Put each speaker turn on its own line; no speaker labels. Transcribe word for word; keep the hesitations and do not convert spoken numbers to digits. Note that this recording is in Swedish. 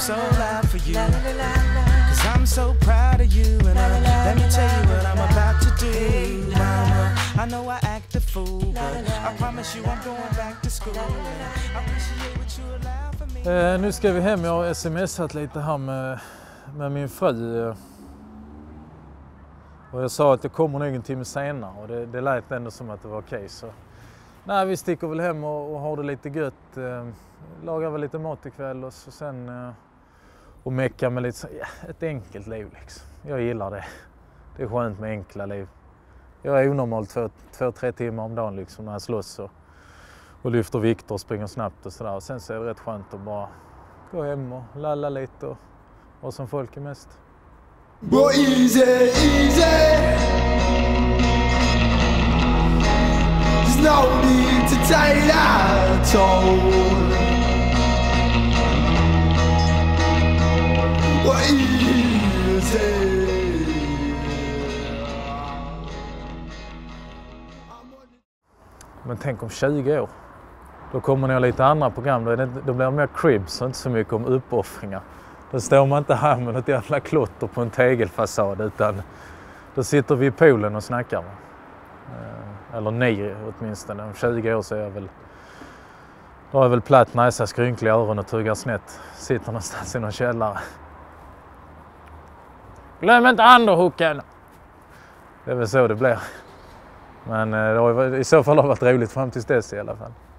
so loud for you. Cause I'm so proud of you. And uh, let me tell you what I'm about to do, mama. I know I act a fool, but I promise you I'm going back to school. I appreciate what you allow for me.
Eh, nu ska vi hem. Jag har smsat lite här med, med min fru. Och jag sa att jag kommer nog en timme senare. Och det, det lät ändå som att det var okej. Så nej, vi sticker väl hem och, och har det lite gött. Eh, lagar väl lite mat ikväll och så sen... Eh, och mecka med lite så, ja, ett enkelt liv liksom. Jag gillar det. Det är skönt med enkla liv. Jag är onormalt två, två tre timmar om dagen liksom när jag slåss och, och lyfter vikter och springer snabbt och sådär. Och sen så är det rätt skönt att bara gå hem och lalla lite och vara som folk är mest.
Well, easy, easy. There's no need to take that toll. Well, easy.
Men tänk om tjugo år. Då kommer ni ha lite andra program. Då, är det, då blir det mer cribs och inte så mycket om uppoffringar. Då står man inte här med något jävla klotter på en tegelfasad utan då sitter vi i poolen och snackar. Eller ni åtminstone. Om tjugo år så är jag väl... Då har jag väl platt näsa, skrynkliga öron och tuggar snett. Sitter någonstans i någon källare. Glöm inte underhooken! Det är väl så det blir. Men det har, i så fall har det varit roligt fram tills dess i alla fall.